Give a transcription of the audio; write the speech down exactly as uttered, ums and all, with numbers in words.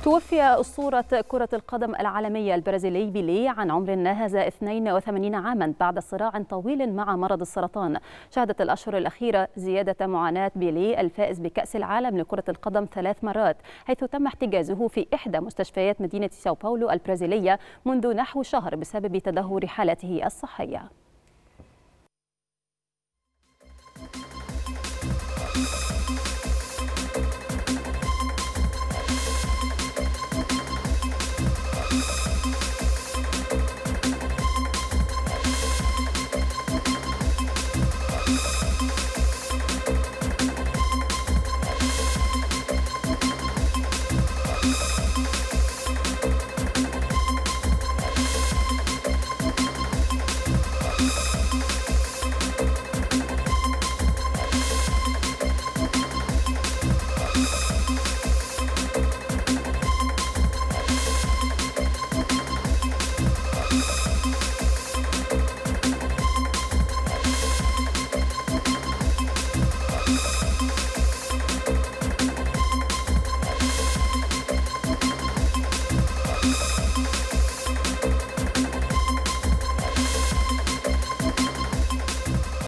توفي أسطورة كرة القدم العالمية البرازيلي بيليه عن عمر ناهز اثنين وثمانين عاما بعد صراع طويل مع مرض السرطان. شهدت الأشهر الأخيرة زيادة معاناة بيليه الفائز بكأس العالم لكرة القدم ثلاث مرات، حيث تم احتجازه في إحدى مستشفيات مدينة ساو باولو البرازيلية منذ نحو شهر بسبب تدهور حالته الصحية.